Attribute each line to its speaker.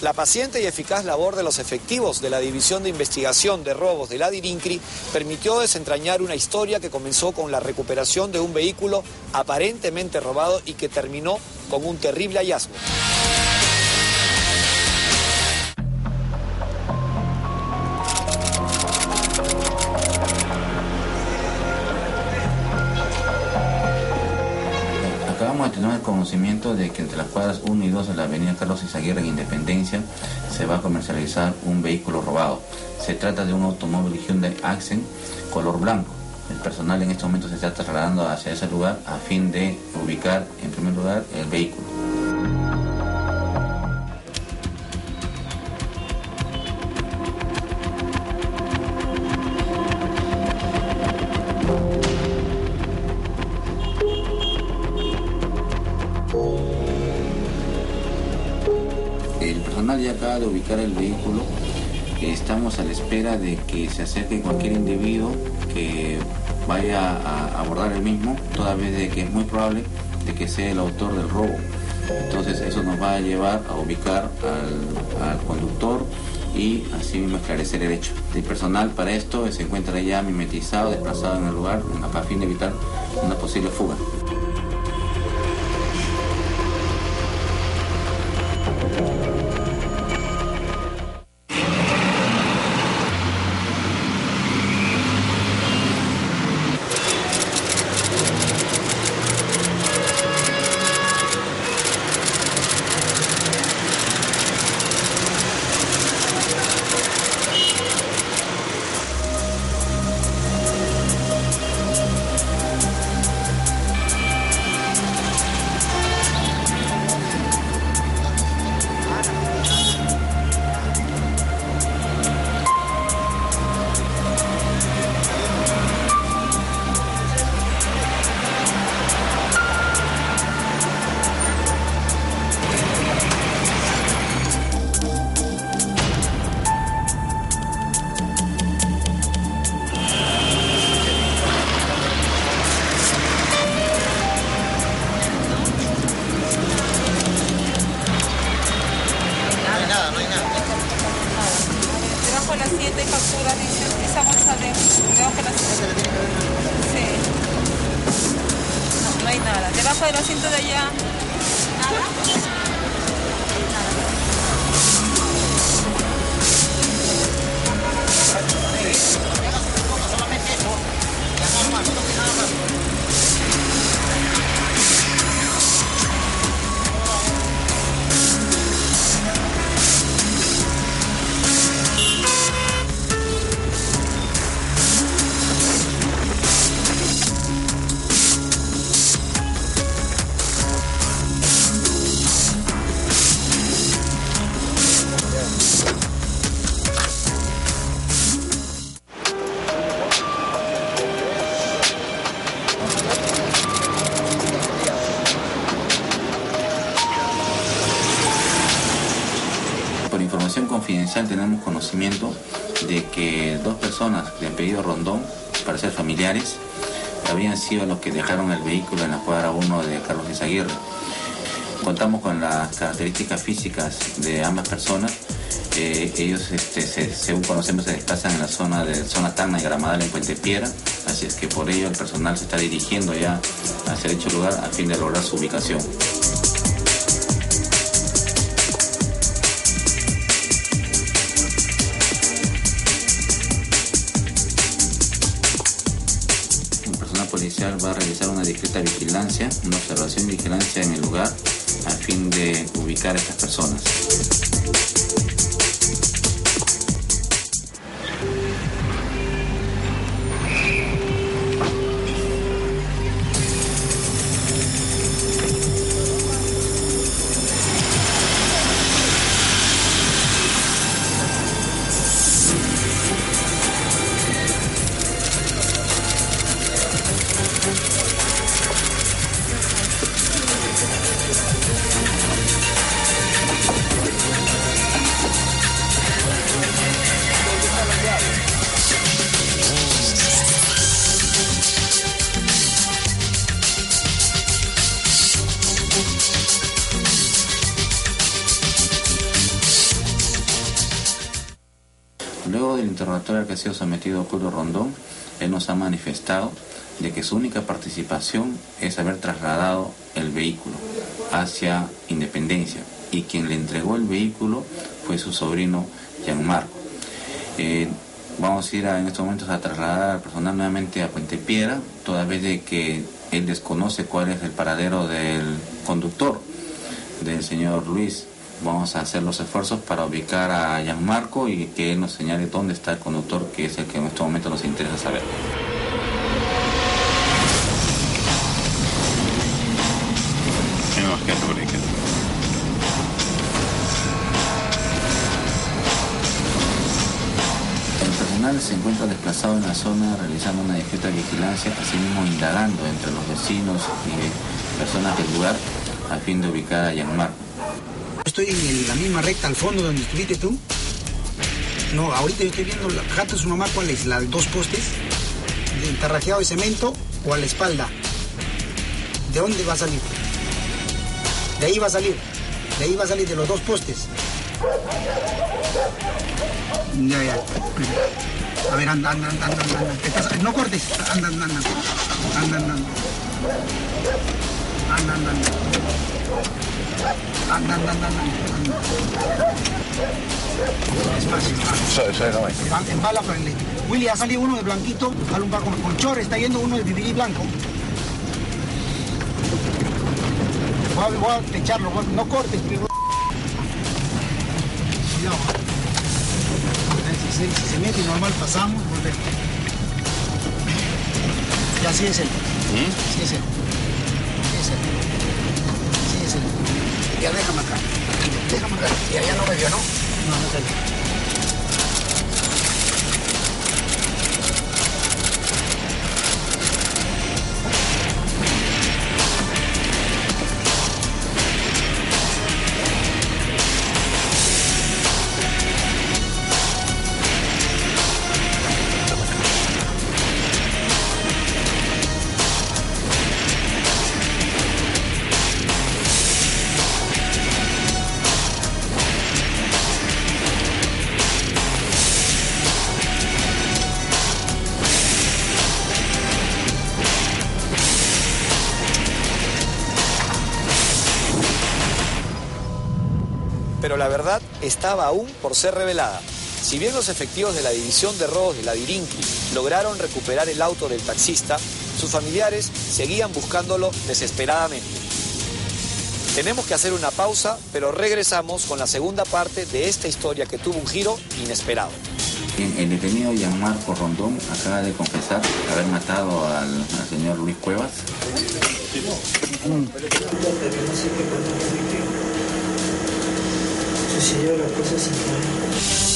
Speaker 1: La paciente y eficaz labor de los efectivos de la División de Investigación de Robos de la DIRINCRI permitió desentrañar una historia que comenzó con la recuperación de un vehículo aparentemente robado y que terminó con un terrible hallazgo.
Speaker 2: Acabamos de tener el conocimiento de que entre las cuadras 1 y 2 de la avenida Carlos Izaguirre en Independencia se va a comercializar un vehículo robado. Se trata de un automóvil Hyundai Accent color blanco. El personal en este momento se está trasladando hacia ese lugar a fin de ubicar en primer lugar el vehículo. El personal ya acaba de ubicar el vehículo. Estamos a la espera de que se acerque cualquier individuo que vaya a abordar el mismo, toda vez de que es muy probable de que sea el autor del robo. Entonces eso nos va a llevar a ubicar al conductor y así mismo esclarecer el hecho. El personal para esto se encuentra ya mimetizado, desplazado en el lugar a fin de evitar una posible fuga.
Speaker 3: Debajo del asiento de allá.
Speaker 2: Por información confidencial tenemos conocimiento de que dos personas de apellido Rondón, para ser familiares, habían sido los que dejaron el vehículo en la cuadra 1 de Carlos Izaguirre. Contamos con las características físicas de ambas personas. Ellos, según conocemos, se desplazan en la zona Tacna y Gramadal en Puente Piedra, así es que por ello el personal se está dirigiendo ya hacia dicho lugar a fin de lograr su ubicación. El personal policial va a realizar una discreta vigilancia, una observación y vigilancia en el lugar a fin de ubicar a estas personas. Luego del interrogatorio al que ha sido sometido Julio Rondón, él nos ha manifestado de que su única participación es haber trasladado el vehículo hacia Independencia, y quien le entregó el vehículo fue su sobrino Gianmarco. Vamos a ir en estos momentos a trasladar al personal nuevamente a Puente Piedra, toda vez de que él desconoce cuál es el paradero del conductor, del señor Luis. Vamos a hacer los esfuerzos para ubicar a Gianmarco y que él nos señale dónde está el conductor, que es el que en este momento nos interesa saber. El personal se encuentra desplazado en la zona realizando una discreta vigilancia, asimismo indagando entre los vecinos y personas del lugar a fin de ubicar a Gianmarco.
Speaker 3: Estoy en la misma recta al fondo donde estuviste tú. No, ahorita yo estoy viendo la jato de su mamá, ¿cuál es? La de 2 postes, entarrajeado de cemento o a la espalda. ¿De dónde va a salir? De ahí va a salir. De ahí va a salir de los 2 postes. Ya. A ver, anda. No cortes. Anda. Despacio. Embala para el... Willy, ha salido uno de blanquito, un par con chor, está yendo uno de vivirí blanco. Voy a techarlo, no cortes, pero... Cuidado. Si se mete normal pasamos, volvemos. Ya, sí es él. Sí es él. Ya déjame acá. Ya no me vio, ¿no? No es él.
Speaker 1: Pero la verdad estaba aún por ser revelada. Si bien los efectivos de la División de Robos de la DIRINCRI lograron recuperar el auto del taxista, sus familiares seguían buscándolo desesperadamente. Tenemos que hacer una pausa, pero regresamos con la segunda parte de esta historia que tuvo un giro inesperado.
Speaker 2: El detenido Gianmarco Rondón acaba de confesar haber matado al señor Luis Cuevas.
Speaker 4: Se dio las cosas sin